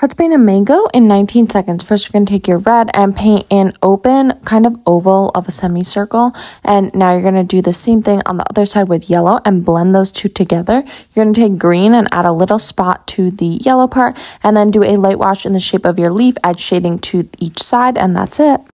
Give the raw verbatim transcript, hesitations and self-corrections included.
How to paint a mango in nineteen seconds. First, you're going to take your red and paint an open kind of oval of a semicircle. And now you're going to do the same thing on the other side with yellow and blend those two together. You're going to take green and add a little spot to the yellow part and then do a light wash in the shape of your leaf, add shading to each side, and that's it.